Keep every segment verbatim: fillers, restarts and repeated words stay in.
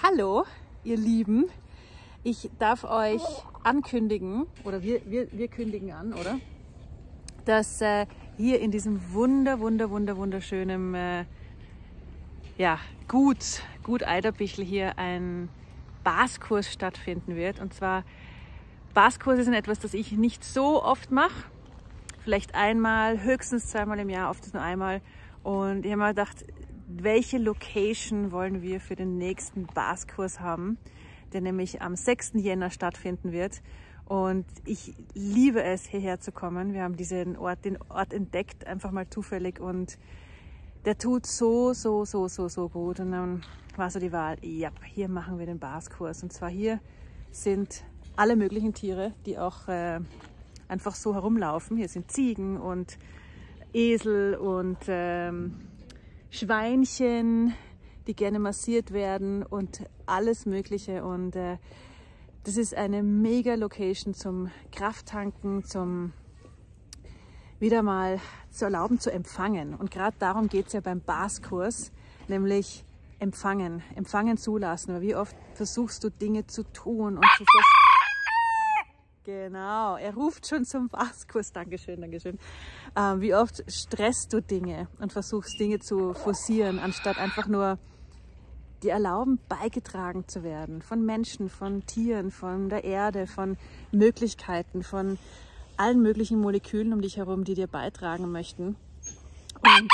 Hallo, ihr Lieben. Ich darf euch ankündigen, oder wir, wir, wir kündigen an, oder? Dass äh, hier in diesem wunder, wunder, wunder, wunderschönen äh, ja, Gut, Gut Eiderbichl hier ein Baskurs stattfinden wird. Und zwar, Baskurse sind etwas, das ich nicht so oft mache. Vielleicht einmal, höchstens zweimal im Jahr, oft ist nur einmal. Und ich habe mir gedacht, welche Location wollen wir für den nächsten Baskurs haben, der nämlich am sechsten Jänner stattfinden wird. Und ich liebe es, hierher zu kommen. Wir haben diesen Ort, den Ort entdeckt, einfach mal zufällig. Und der tut so, so, so, so, so gut. Und dann war so die Wahl, ja, hier machen wir den Baskurs. Und zwar hier sind alle möglichen Tiere, die auch äh, einfach so herumlaufen. Hier sind Ziegen und Esel und ähm, Schweinchen, die gerne massiert werden und alles Mögliche. Und äh, das ist eine mega Location zum Krafttanken, zum wieder mal zu erlauben zu empfangen. Und gerade darum geht es ja beim Baskurs, nämlich empfangen, empfangen zulassen. Weil wie oft versuchst du Dinge zu tun und zu verstehen. Genau, er ruft schon zum Baskurs. Dankeschön, Dankeschön. Ähm, wie oft stresst du Dinge und versuchst Dinge zu forcieren, anstatt einfach nur dir erlauben, beigetragen zu werden von Menschen, von Tieren, von der Erde, von Möglichkeiten, von allen möglichen Molekülen um dich herum, die dir beitragen möchten. Und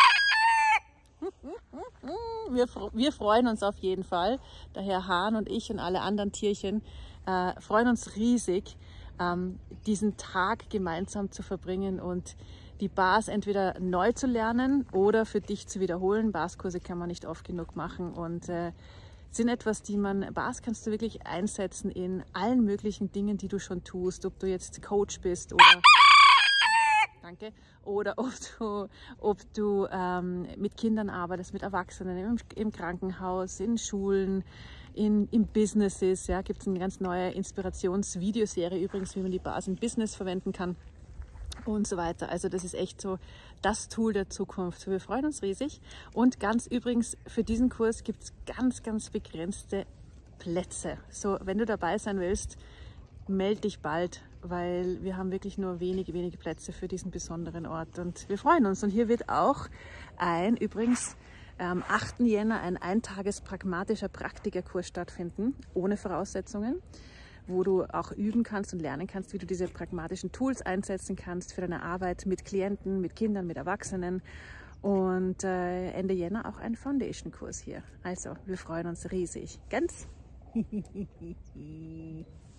wir, wir freuen uns auf jeden Fall, der Herr Hahn und ich und alle anderen Tierchen, äh, freuen uns riesig, ähm, diesen Tag gemeinsam zu verbringen und die Bars entweder neu zu lernen oder für dich zu wiederholen. Barskurse kann man nicht oft genug machen und äh, sind etwas, die man, Bars kannst du wirklich einsetzen in allen möglichen Dingen, die du schon tust, ob du jetzt Coach bist oder Danke. Oder ob du, ob du ähm, mit Kindern arbeitest, mit Erwachsenen, im, im Krankenhaus, in Schulen, in, in Businesses. Ja, gibt es eine ganz neue Inspirationsvideoserie übrigens, wie man die Bars im Business verwenden kann und so weiter. Also das ist echt so das Tool der Zukunft. Wir freuen uns riesig. Und ganz übrigens, für diesen Kurs gibt es ganz, ganz begrenzte Plätze. So, wenn du dabei sein willst, melde dich bald, weil wir haben wirklich nur wenige, wenige Plätze für diesen besonderen Ort und wir freuen uns. Und hier wird auch ein, übrigens am achten Jänner, ein eintages pragmatischer Praktikerkurs stattfinden, ohne Voraussetzungen, wo du auch üben kannst und lernen kannst, wie du diese pragmatischen Tools einsetzen kannst für deine Arbeit mit Klienten, mit Kindern, mit Erwachsenen. Und äh, Ende Jänner auch ein Foundation-Kurs hier. Also, wir freuen uns riesig. Ganz